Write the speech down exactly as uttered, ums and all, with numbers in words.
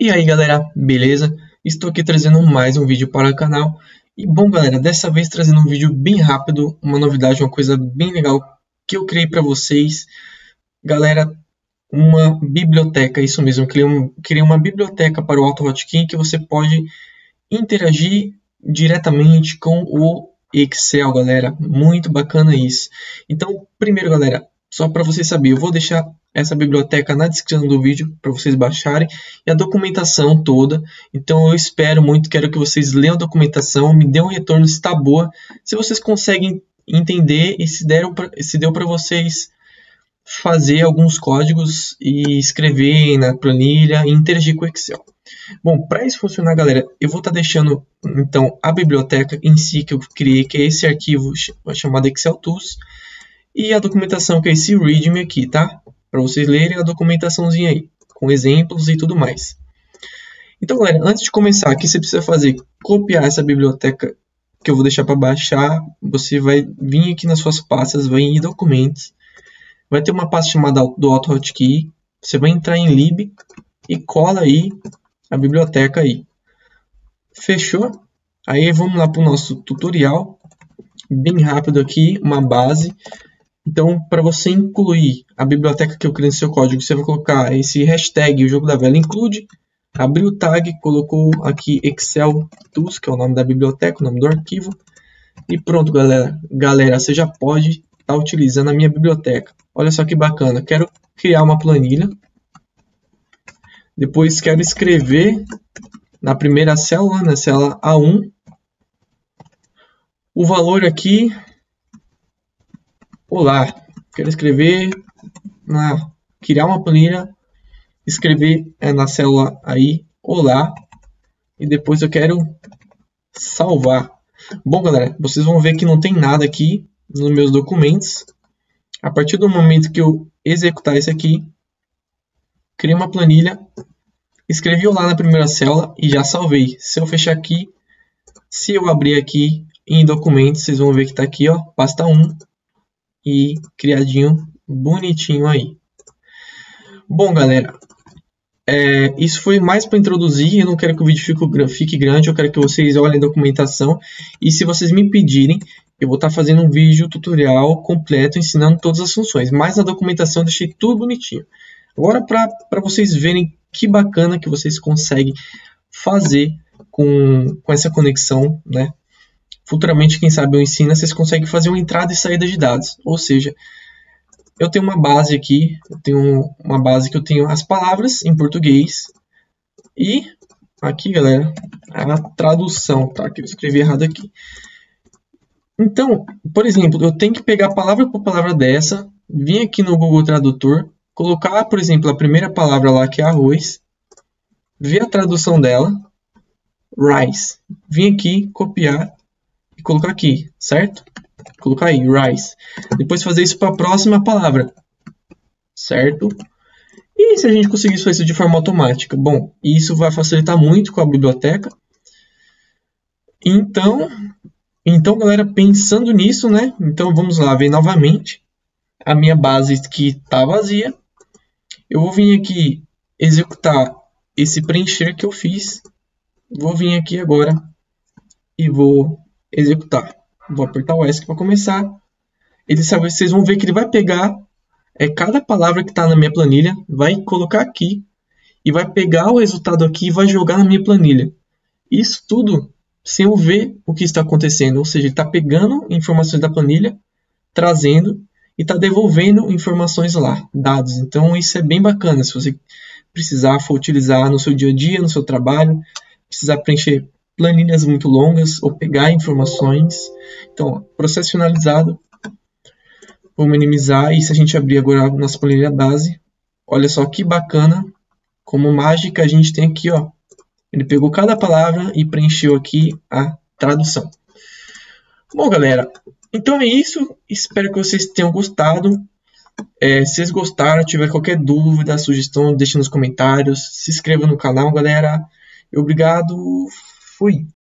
E aí galera, beleza? Estou aqui trazendo mais um vídeo para o canal. E bom galera, dessa vez trazendo um vídeo bem rápido, uma novidade, uma coisa bem legal que eu criei para vocês. Galera, uma biblioteca, isso mesmo, eu criei, um, criei uma biblioteca para o AutoHotkey que você pode interagir diretamente com o Excel, galera. Muito bacana isso. Então, primeiro galera, só para vocês saberem, eu vou deixar essa biblioteca na descrição do vídeo para vocês baixarem e a documentação toda. Então eu espero muito, quero que vocês leiam a documentação, me dêem um retorno se está boa, se vocês conseguem entender e se, deram pra, se deu para vocês fazer alguns códigos e escrever na planilha e interagir com o Excel. Bom, para isso funcionar, galera, eu vou estar tá deixando então a biblioteca em si que eu criei, que é esse arquivo chamado Excel Tools, e a documentação que é esse readme aqui, tá? Para vocês lerem a documentaçãozinha aí, com exemplos e tudo mais. Então, galera, antes de começar, aqui você precisa fazer, copiar essa biblioteca que eu vou deixar para baixar. Você vai vir aqui nas suas pastas, vai em documentos, vai ter uma pasta chamada do AutoHotkey, você vai entrar em lib e cola aí a biblioteca aí. Fechou? Aí vamos lá para o nosso tutorial, bem rápido aqui, uma base. Então, para você incluir a biblioteca que eu criei no seu código, você vai colocar esse hashtag, o jogo da velha include, abrir o tag, colocou aqui Excel Tools, que é o nome da biblioteca, o nome do arquivo, e pronto, galera. Galera, você já pode estar tá utilizando a minha biblioteca. Olha só que bacana, quero criar uma planilha, depois quero escrever na primeira célula, na célula A um, o valor aqui. Olá, quero escrever, na, criar uma planilha, escrever é, na célula aí, olá, e depois eu quero salvar. Bom, galera, vocês vão ver que não tem nada aqui nos meus documentos. A partir do momento que eu executar isso aqui, criei uma planilha, escrevi olá na primeira célula e já salvei. Se eu fechar aqui, se eu abrir aqui em documentos, vocês vão ver que está aqui, ó, pasta um. E criadinho, bonitinho aí. Bom, galera, é, isso foi mais para introduzir. Eu não quero que o vídeo fique, fique grande, eu quero que vocês olhem a documentação. E se vocês me pedirem, eu vou estar tá fazendo um vídeo tutorial completo ensinando todas as funções. Mas na documentação eu deixei tudo bonitinho. Agora, para vocês verem que bacana que vocês conseguem fazer com, com essa conexão, né? Futuramente, quem sabe eu ensino, vocês conseguem fazer uma entrada e saída de dados. Ou seja, eu tenho uma base aqui, eu tenho uma base que eu tenho as palavras em português. E aqui, galera, a tradução, tá? Que eu escrevi errado aqui. Então, por exemplo, eu tenho que pegar palavra por palavra dessa, vir aqui no Google Tradutor, colocar, por exemplo, a primeira palavra lá, que é arroz, ver a tradução dela, rice. Vim aqui, copiar, e colocar aqui, certo? Colocar aí, rice. Depois fazer isso para a próxima palavra, certo? E se a gente conseguisse fazer isso de forma automática? Bom, isso vai facilitar muito com a biblioteca. Então, então galera, pensando nisso, né? Então vamos lá, ver novamente a minha base que está vazia. Eu vou vir aqui executar esse preencher que eu fiz. Vou vir aqui agora e vou executar. Vou apertar o ESC para começar. Ele sabe, vocês vão ver que ele vai pegar é, cada palavra que está na minha planilha, vai colocar aqui e vai pegar o resultado aqui e vai jogar na minha planilha. Isso tudo sem eu ver o que está acontecendo. Ou seja, ele está pegando informações da planilha, trazendo e está devolvendo informações lá, dados. Então isso é bem bacana. Se você precisar, for utilizar no seu dia a dia, no seu trabalho, precisar preencher planilhas muito longas ou pegar informações. Então, processo finalizado. Vou minimizar. E se a gente abrir agora a nossa planilha base, olha só que bacana, como mágica a gente tem aqui, ó. Ele pegou cada palavra e preencheu aqui a tradução. Bom, galera, então é isso. Espero que vocês tenham gostado. É, se vocês gostaram, tiver qualquer dúvida, sugestão, deixe nos comentários. Se inscreva no canal, galera. Obrigado. Fui!